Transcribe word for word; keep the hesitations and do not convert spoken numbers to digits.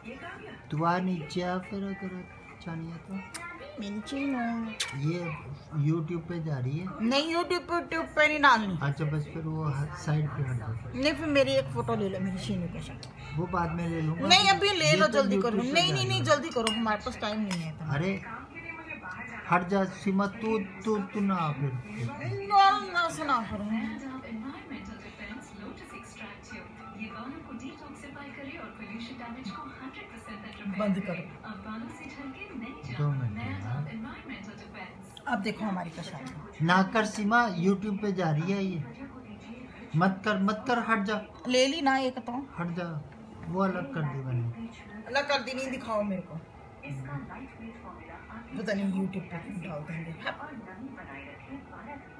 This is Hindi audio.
तू आ नीचे आ फिर अगर चाहिए तो ये YouTube पे जा रही है। नहीं YouTube पे YouTube पे नहीं डालनी। अच्छा बस फिर वो साइड पे हट जाओ। नहीं फिर मेरी एक फोटो ले लो मेरी शीनू के साथ। वो बाद में ले लूंगा। नहीं अभी ले लो जल्दी करो। नहीं नहीं नहीं जल्दी करो हमारे पास टाइम नहीं है। अरे हट जा सीमा तू तू तू ना फिर ना सुना फिर बंद करो। दो मिनट अब देखो हमारी कशाई ना कर सीमा YouTube पे जा रही है ये। मत कर मत कर हट जा। ले ली ना एक तो हट जा वो अलग कर दी मैंने। अलग कर दी नहीं दिखाओ मेरे को। पता नहीं YouTube पे डाल देंगे।